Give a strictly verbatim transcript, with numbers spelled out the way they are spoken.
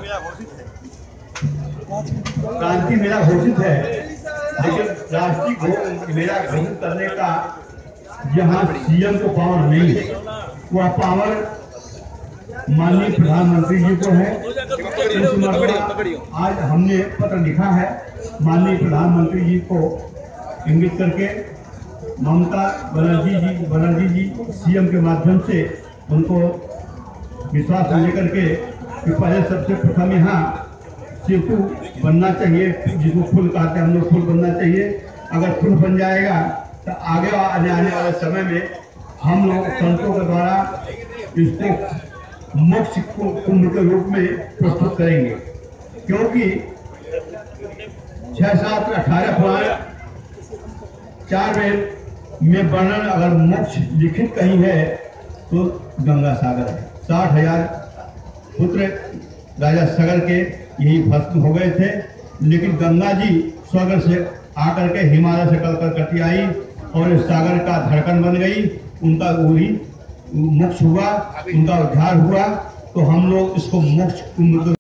क्रांति मेला घोषित है, लेकिन राष्ट्रीय मेला घोषित करने का यहाँ सीएम को पावर नहीं है। वह पावर माननीय प्रधानमंत्री जी को है। इस मरतबा आज हमने पत्र लिखा है माननीय प्रधानमंत्री जी को इंगित करके, ममता बनर्जी जी बनर्जी जी सीएम के माध्यम से उनको विश्वास लेकर के कि पहले सबसे प्रथम यहाँ सेतु बनना चाहिए, जिसको पुल कहते हैं हम लोग, पुल बनना चाहिए। अगर पुल बन जाएगा तो आगे आने आने वाले समय में हम लोग संतों के द्वारा इसको मोक्ष कुंभ के रूप में प्रस्तुत करेंगे, क्योंकि छह सात अठारह पुराण चार वेद में वर्णन अगर मोक्ष लिखित कहीं है तो गंगा सागर है। साठ हजार पुत्र राजा सगर के यही भस्म हो गए थे, लेकिन गंगा जी स्वर्ग से आकर के हिमालय से कल कर कटी आई और इस सागर का धड़कन बन गई। उनका वही मोक्ष हुआ, उनका उद्धार हुआ। तो हम लोग इसको मोक्ष कुंभ